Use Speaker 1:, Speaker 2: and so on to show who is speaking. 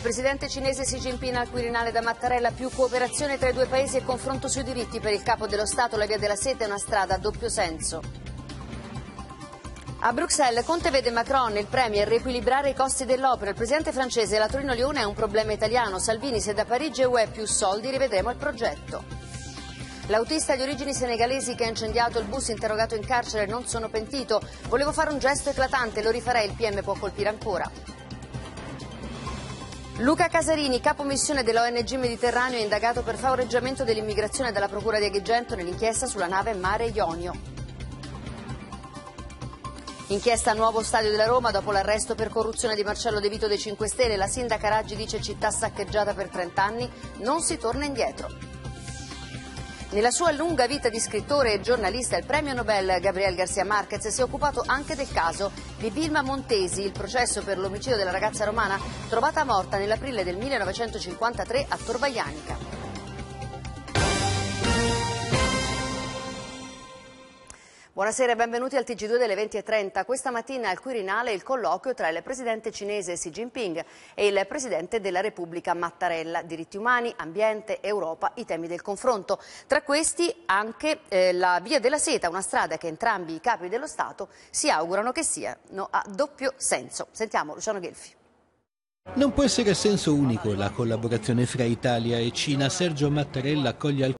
Speaker 1: presidente cinese Xi Jinping al Quirinale da Mattarella, più cooperazione tra i due paesi e confronto sui diritti. Per il capo dello Stato la via della seta è una strada a doppio senso. A Bruxelles Conte vede Macron, il premier, riequilibrare i costi dell'opera. Il presidente francese, la Torino-Lione è un problema italiano. Salvini, se da Parigi e UE più soldi, rivedremo il progetto. L'autista di origini senegalesi che ha incendiato il bus, interrogato in carcere: non sono pentito, volevo fare un gesto eclatante, lo rifarei, il PM può colpire ancora. Luca Casarini, capo missione dell'ONG Mediterraneo, è indagato per favoreggiamento dell'immigrazione dalla Procura di Agrigento nell'inchiesta sulla nave Mare Ionio. Inchiesta al nuovo stadio della Roma dopo l'arresto per corruzione di Marcello De Vito dei 5 Stelle. La sindaca Raggi dice: città saccheggiata per 30 anni, non si torna indietro. Nella sua lunga vita di scrittore e giornalista, il premio Nobel Gabriel García Márquez si è occupato anche del caso di Vilma Montesi, il processo per l'omicidio della ragazza romana trovata morta nell'aprile del 1953 a Tor Vaianica. Buonasera e benvenuti al TG2 delle 20:30. Questa mattina al Quirinale il colloquio tra il presidente cinese Xi Jinping e il presidente della Repubblica Mattarella. Diritti umani, ambiente, Europa, i temi del confronto. Tra questi anche la via della seta, una strada che entrambi i capi dello Stato si augurano che siano a doppio senso. Sentiamo Luciano Gelfi.
Speaker 2: Non può essere a senso unico la collaborazione fra Italia e Cina. Sergio Mattarella accoglie al